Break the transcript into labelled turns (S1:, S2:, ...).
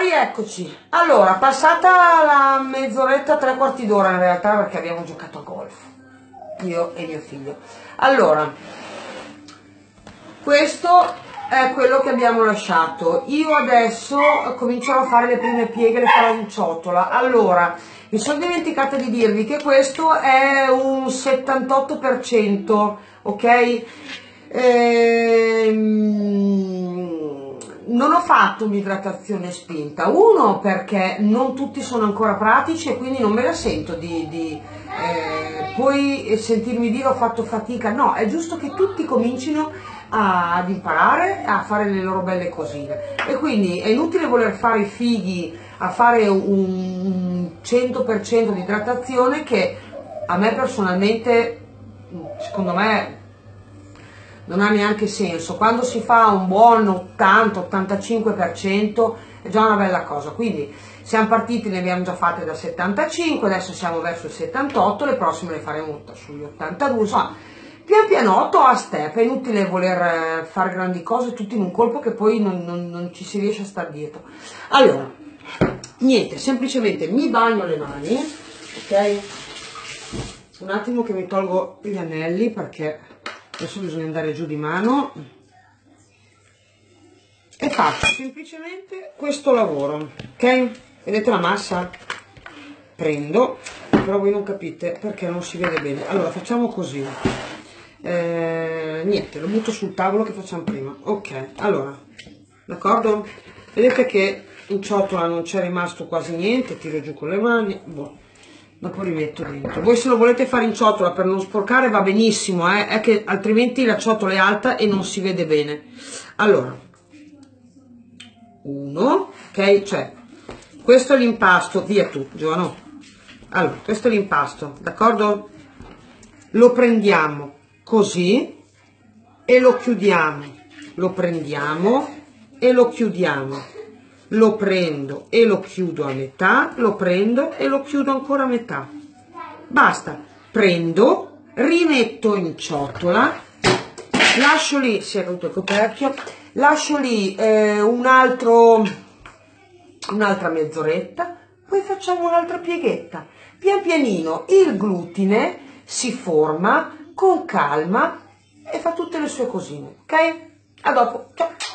S1: signori, eccoci. Allora, passata la mezz'oretta, 3/4 d'ora in realtà, perché abbiamo giocato a golf, io e mio figlio. Allora, questo è quello che abbiamo lasciato. Io adesso comincerò a fare le prime pieghe, le farò in ciotola. Allora, mi sono dimenticata di dirvi che questo è un 78%, ok? Non ho fatto un'idratazione spinta, uno perché non tutti sono ancora pratici e quindi non me la sento poi sentirmi dire ho fatto fatica. No, è giusto che tutti comincino ad imparare a fare le loro belle cosine, e quindi è inutile voler fare i fighi a fare un 100% di idratazione, che a me personalmente, secondo me, non ha neanche senso. Quando si fa un buon 80-85% è già una bella cosa. Quindi siamo partiti, ne abbiamo già fatte da 75, adesso siamo verso il 78, le prossime le faremo sugli 82, insomma pian pianotto, a step. È inutile voler fare grandi cose tutti in un colpo, che poi non ci si riesce a stare dietro. Allora, niente, semplicemente mi bagno le mani, ok? Un attimo che mi tolgo gli anelli, perché adesso bisogna andare giù di mano, e faccio semplicemente questo lavoro, ok? Vedete la massa? Prendo, però voi non capite perché non si vede bene. Allora facciamo così, niente, lo butto sul tavolo che facciamo prima. Ok, allora, d'accordo? Vedete che in ciotola non c'è rimasto quasi niente, tiro giù con le mani, boh. Dopo rimetto dentro. Voi se lo volete fare in ciotola per non sporcare va benissimo, è che altrimenti la ciotola è alta e non si vede bene. Allora, uno, ok, cioè questo è l'impasto, via tu Giovano. Allora, questo è l'impasto, d'accordo? Lo prendiamo così e lo chiudiamo, lo prendiamo e lo chiudiamo. Lo prendo e lo chiudo a metà, lo prendo e lo chiudo ancora a metà. Basta, prendo, rimetto in ciotola, lascio lì, si è rotto il coperchio, lascio lì un'altra mezz'oretta, poi facciamo un'altra pieghetta. Pian pianino il glutine si forma con calma e fa tutte le sue cosine, ok? A dopo, ciao!